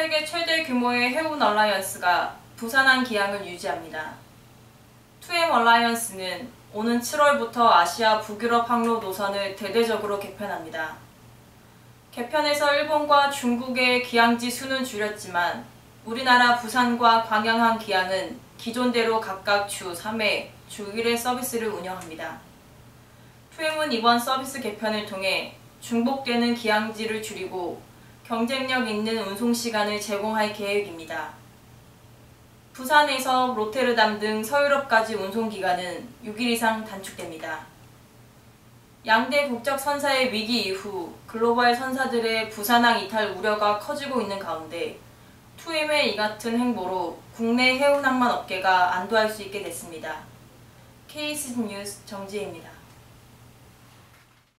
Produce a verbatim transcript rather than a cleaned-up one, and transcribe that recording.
세계 최대 규모의 해운 얼라이언스가 부산항 기항을 유지합니다. 투엠 얼라이언스는 오는 칠월부터 아시아 북유럽 항로 노선을 대대적으로 개편합니다. 개편에서 일본과 중국의 기항지 수는 줄였지만 우리나라 부산과 광양항 기항은 기존대로 각각 주 삼 회, 주 일 회 서비스를 운영합니다. 투엠은 이번 서비스 개편을 통해 중복되는 기항지를 줄이고 경쟁력 있는 운송시간을 제공할 계획입니다. 부산에서 로테르담 등 서유럽까지 운송기간은 육 일 이상 단축됩니다. 양대 국적 선사의 위기 이후 글로벌 선사들의 부산항 이탈 우려가 커지고 있는 가운데 투엠의 이 같은 행보로 국내 해운항만 업계가 안도할 수 있게 됐습니다. 케이에스지 뉴스 정지혜입니다.